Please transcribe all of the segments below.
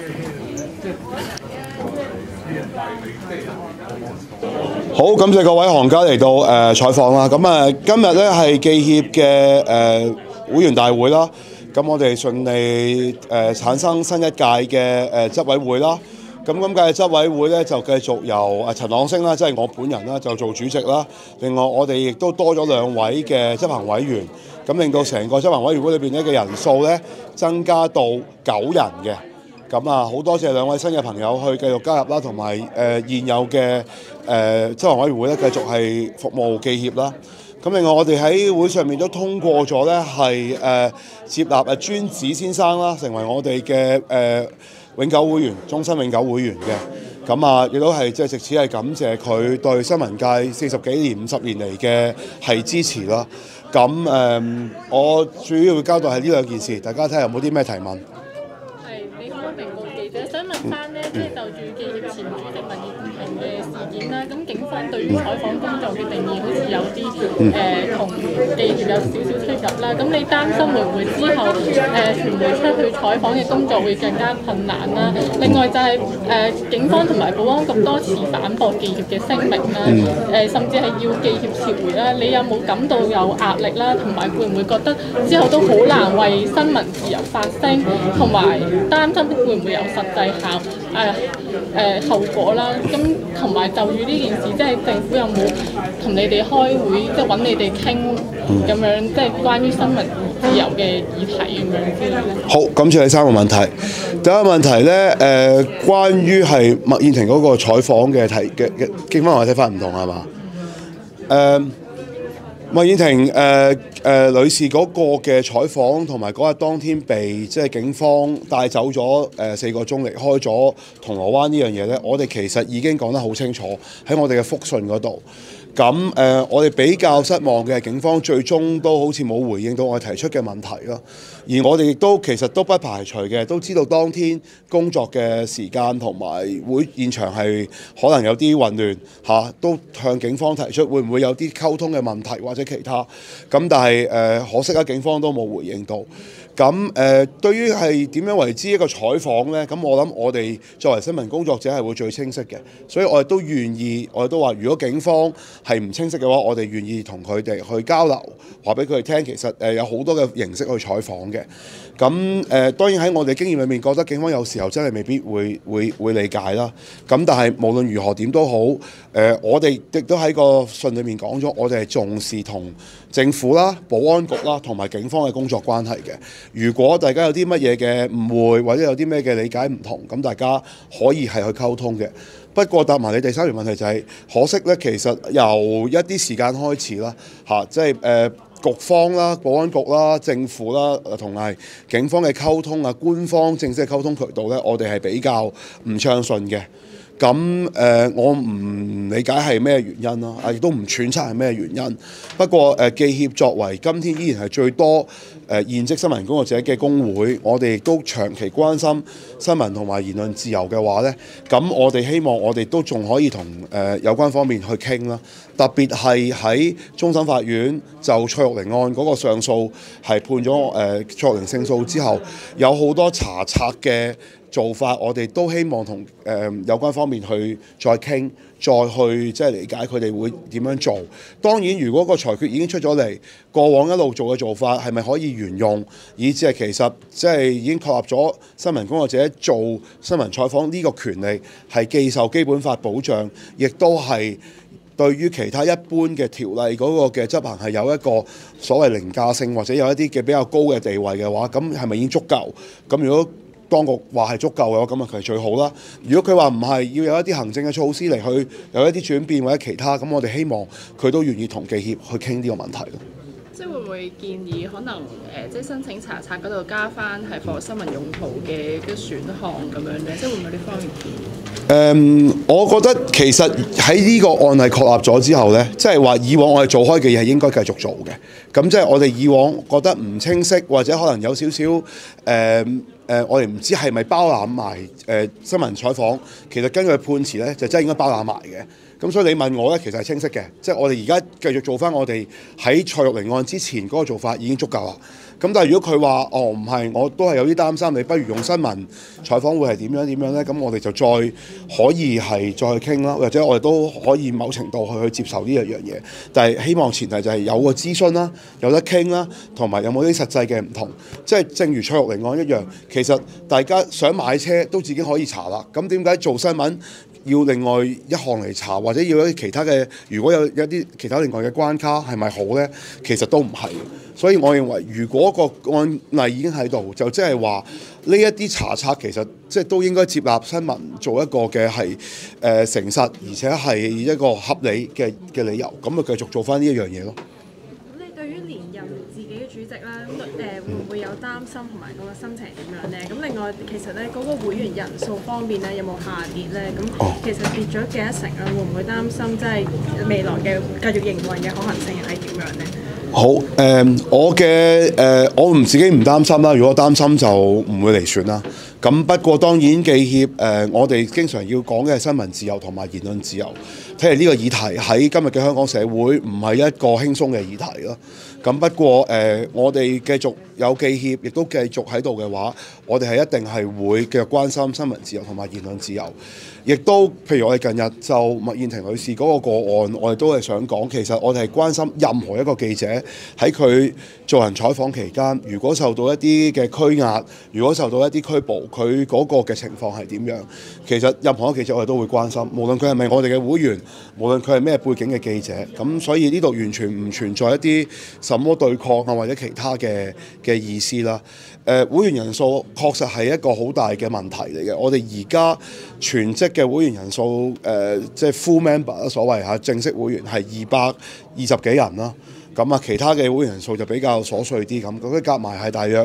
好，感謝各位行家嚟到採訪啦。咁今日咧係記協嘅會員大會啦。咁我哋順利產生新一屆嘅執委會啦。咁今屆執委會咧就繼續由陳朗昇啦，即係我本人啦，就做主席啦。另外我哋亦都多咗2位嘅執行委員，咁令到成個執行委員會裏邊咧嘅人數咧增加到9人嘅。咁好多謝2位新嘅朋友去繼續加入啦，同埋現有嘅執行委員會咧繼續係服務記協啦。咁另外我哋喺會上面都通過咗咧係接納尊子先生啦，成為我哋嘅永久會員、終身永久會員嘅。咁亦都係即係藉此係感謝佢對新聞界40幾年、50年嚟嘅係支持啦。咁我主要會交代係呢2件事，大家睇下有冇啲咩提問？ 你好，明報記者想問翻咧，即係就住記協前主席文燕婷嘅事件啦，咁警方對於採訪工作嘅定義好似有啲同記協有少少出入啦。咁你擔心會唔會之後傳媒出去採訪嘅工作會更加困難啦？另外就係警方同埋保安局多次反駁記協嘅聲明啦，甚至係要記協撤回啦。你有冇感到有壓力啦？同埋會唔會覺得之後都好難為新聞自由發聲，同埋擔心會唔會有實際後果啦？咁同埋就住呢件事，即係政府有冇同你哋開會，即係揾你哋傾咁樣，即係關於新聞自由嘅議題咁樣之類咧？ 好，感謝你3個問題。第一個問題咧，關於係麥燕婷嗰個採訪嘅警方同我睇法唔同係嘛？麥燕婷女士嗰個嘅採訪同埋嗰日當天被即係警方帶走咗4個鐘離開咗銅鑼灣呢樣嘢咧，我哋其實已經講得好清楚喺我哋嘅覆訊嗰度。咁我哋比較失望嘅係警方最終都好似冇回應到我哋提出嘅問題咯。而我哋亦都其實都不排除嘅，都知道當天工作嘅時間同埋會現場係可能有啲混亂都向警方提出會唔會有啲溝通嘅問題或者其他。咁但係可惜警方都冇回應到。咁對於係點樣為之一個採訪呢？咁我諗我哋作為新聞工作者係會最清晰嘅，所以我哋都願意，我哋都話如果警方係唔清晰嘅話，我哋願意同佢哋去交流，話俾佢哋聽。其實有好多嘅形式去採訪嘅。咁當然喺我哋經驗裏面，覺得警方有時候真係未必會理解啦。咁但係無論如何點都好，我哋亦都喺個信裏面講咗，我哋係重視同政府啦、保安局啦同埋警方嘅工作關係嘅。如果大家有啲乜嘢嘅誤會或者有啲咩嘅理解唔同，咁大家可以係去溝通嘅。不過答埋你第3條問題就係，可惜咧，其實由一啲時間開始啦，即係局方啦、保安局啦、政府啦同埋警方嘅溝通啊，官方正式嘅溝通渠道咧，我哋係比較唔暢順嘅。咁我唔理解係咩原因啦，亦都唔揣測係咩原因。不過記協作為今天依然係最多現職新聞工作者嘅工會，我哋亦都長期關心新聞同埋言論自由嘅話呢，咁我哋希望我哋都仲可以同有關方面去傾啦。特別係喺終審法院就蔡玉玲案嗰個上訴係判咗蔡玉玲勝訴之後，有好多查冊嘅做法，我哋都希望同有關方面去再傾，再去即係理解佢哋會點樣做。當然，如果個裁決已經出咗嚟，過往一路做嘅做法係咪可以沿用，以至係其實即係已經確立咗新聞工作者做新聞採訪呢個權利係既受基本法保障，亦都係對於其他一般嘅條例嗰個嘅執行係有一個所謂凌駕性，或者有一啲嘅比較高嘅地位嘅話，咁係咪已經足夠？咁如果當局話係足夠嘅話，咁啊係最好啦。如果佢話唔係，要有一啲行政嘅措施嚟去有一啲轉變或者其他，咁我哋希望佢都願意同記協去傾呢個問題咯。 即係會唔會建議可能即係申請查冊嗰度加翻係放新聞用途嘅選項咁樣咧？即係會唔會呢方面建議？ 我覺得其實喺呢個案例確立咗之後呢，即係話以往我哋做開嘅嘢係應該繼續做嘅。咁即係我哋以往覺得唔清晰或者可能有少少我哋唔知係咪包攬埋新聞採訪，其實根據判詞呢，就真係應該包攬埋嘅。咁所以你問我呢，其實係清晰嘅，即係我哋而家繼續做翻我哋喺蔡玉玲案之前嗰個做法已經足夠啦。 咁但係如果佢話唔係，我都係有啲擔心，你不如用新聞採訪會係點樣呢？咁我哋就再可以係再去傾啦，或者我哋都可以某程度去接受呢一樣嘢。但係希望前提就係有個諮詢啦，有得傾啦，同埋有冇啲實際嘅唔同。即係正如蔡玉玲案一樣，其實大家想買車都自己可以查啦。咁點解做新聞要另外一項嚟查，或者要一啲其他嘅？如果有一啲其他另外嘅關卡，係咪好呢？其實都唔係。所以我認為，如果個案例已經喺度，就即係話呢一啲查冊其實即係都應該接納新聞做一個嘅係誠實，而且係一個合理嘅理由，咁就繼續做翻呢一樣嘢咯。 咁你對於連任自己嘅主席啦，會唔會有擔心同埋嗰個心情係點樣呢？咁另外其實咧嗰個會員人數方面咧有冇下跌咧？咁其實跌咗幾多成啊？會唔會擔心即係未來嘅繼續營運嘅可行性係點樣呢？ 好，我唔自己唔擔心啦。如果擔心就唔會嚟選啦。咁不過當然記協我哋經常要講嘅係新聞自由同埋言論自由。睇嚟呢個議題喺今日嘅香港社會唔係一個輕鬆嘅議題咯。咁不過我哋繼續有記協，亦都繼續喺度嘅話，我哋係一定係會繼續關心新聞自由同埋言論自由。亦都譬如我哋近日就麥燕庭女士嗰個案，我哋都係想講，其實我哋係關心任何一個記者喺佢做人採訪期間，如果受到一啲嘅拘押，如果受到一啲拘捕，佢嗰個嘅情況係點樣？其實任何一個記者我哋都會關心，無論佢係咪我哋嘅會員，無論佢係咩背景嘅記者。咁所以呢度完全唔存在一啲什麼對抗啊或者其他嘅意思啦。會員人數確實係一個好大嘅問題嚟嘅。我哋而家全職嘅會員人數即係 full member 啦，所謂嚇正式會員係220幾人啦。咁啊，其他嘅會員人數就比較瑣碎啲咁，嗰啲夾埋係大約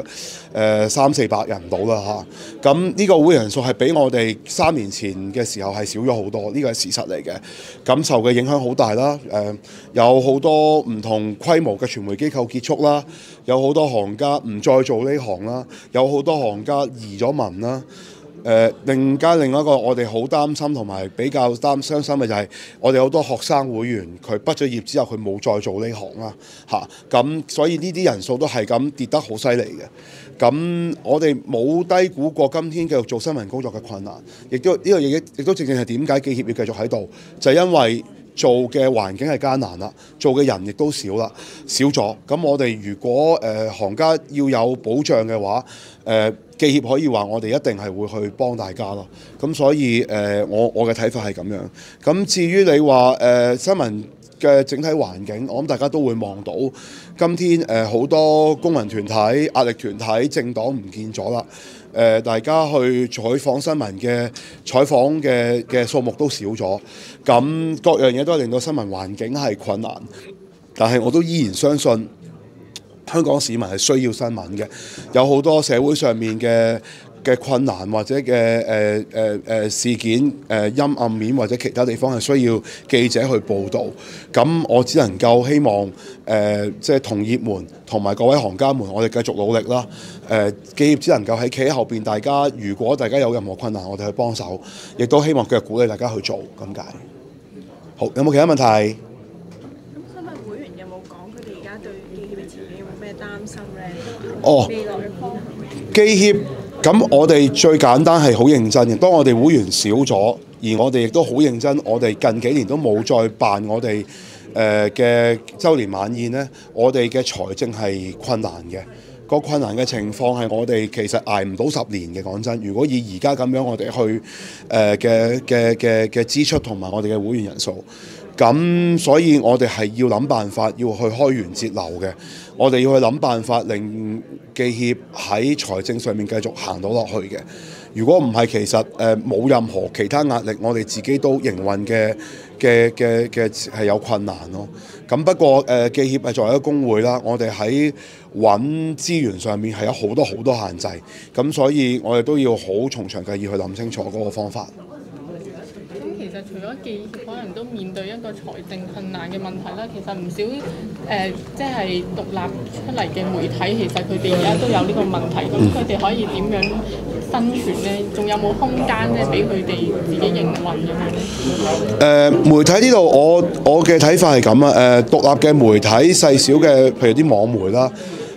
300-400人到啦嚇。咁呢個會員人數係比我哋3年前嘅時候係少咗好多，呢個係事實嚟嘅。咁受嘅影響好大啦。有好多唔同規模嘅傳媒機構結束啦，有好多行家唔再做呢行啦，有好多行家移咗民啦。另一個我哋好擔心同埋比較傷心嘅就係我哋好多學生會員，佢畢咗業之後佢冇再做呢行啦嚇。咁所以呢啲人數都係咁跌得好犀利嘅。咁我哋冇低估過今天繼續做新聞工作嘅困難，亦都呢個亦都正正係點解記協要繼續喺度，就係因為做嘅環境係艱難啦，做嘅人亦都少咗。咁我哋如果行家要有保障嘅話，記協可以話我哋一定係會去幫大家咯。咁所以我嘅睇法係咁樣。咁至於你話新聞嘅整體環境，我諗大家都會望到，今天好多公民團體、壓力團體、政黨唔見咗啦。大家去採訪新聞嘅採訪嘅數目都少咗，咁各樣嘢都係令到新聞環境係困難。但係我都依然相信香港市民係需要新聞嘅，有好多社會上面嘅困難或者嘅事件陰暗面或者其他地方係需要記者去報導。咁我只能夠希望即係同業們同埋各位行家們，我哋繼續努力啦。記協只能夠喺企喺後邊，大家如果大家有任何困難，我哋去幫手，亦都希望繼續鼓勵大家去做咁解。好，有冇其他問題？ 咁新聞會員有冇講佢哋而家對記協嘅前景有冇咩擔心咧？未來嘅方面記協咁，我哋最簡單係好認真嘅。當我哋會員少咗，而我哋亦都好認真，我哋近幾年都冇再辦我哋嘅週年晚宴呢，我哋嘅財政係困難嘅。個困難嘅情況係我哋其實捱唔到10年嘅，講真。如果以而家咁樣我哋去嘅支出同埋我哋嘅會員人數，咁所以我哋係要諗辦法要去開源節流嘅。我哋要去諗辦法令記協喺財政上面繼續行到落去嘅。如果唔係，其實冇任何其他壓力，我哋自己都營運嘅係有困難咯。咁不過記協係作為一個工會啦，我哋喺揾資源上面係有好多限制，咁所以我哋都要好從長計議去諗清楚嗰個方法。 咁其實除咗記協可能都面對一個財政困難嘅問題啦，其實唔少即係獨立出嚟嘅媒體，其實佢哋而家都有呢個問題，咁佢哋可以點樣生存呢？仲有冇空間咧俾佢哋自己營運咁樣？ 媒體呢度我嘅睇法係咁啊。獨立嘅媒體細小嘅，譬如啲網媒啦，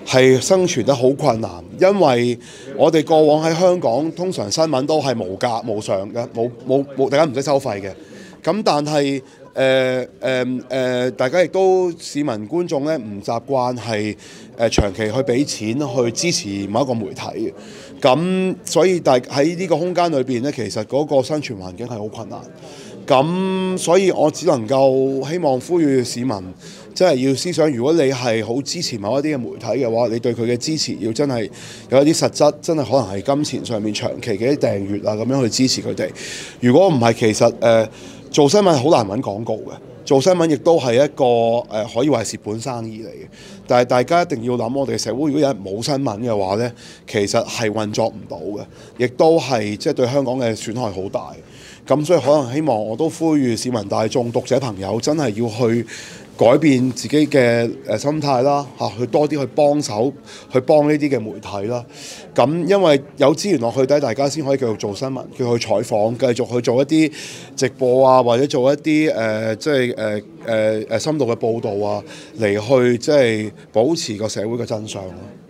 係生存得好困難，因為我哋過往喺香港通常新聞都係無價無償嘅，冇大家唔使收費嘅。咁但係大家亦都市民觀眾咧唔習慣係長期去俾錢去支持某一個媒體嘅。咁所以喺呢個空間裏邊咧，其實嗰個生存環境係好困難。咁所以我只能夠希望呼籲市民，即係要思想，如果你係好支持某一啲嘅媒體嘅話，你對佢嘅支持要真係有一啲實質，真係可能係金錢上面長期嘅啲訂閱啊，咁樣去支持佢哋。如果唔係，其實做新聞係好難揾廣告嘅，做新聞亦都係一個可以話係蝕本生意嚟嘅。但係大家一定要諗，我哋嘅社會如果有人冇新聞嘅話呢，其實係運作唔到嘅，亦都係即係對香港嘅損害好大。咁所以可能希望我都呼籲市民大眾、讀者朋友真係要去改變自己嘅心態啦，去多啲去幫手，去幫呢啲嘅媒體啦。咁因為有資源落去底，大家先可以繼續做新聞，繼續去採訪，繼續去做一啲直播啊，或者做一啲即係深度嘅報導啊，嚟去即係保持個社會嘅真相咯。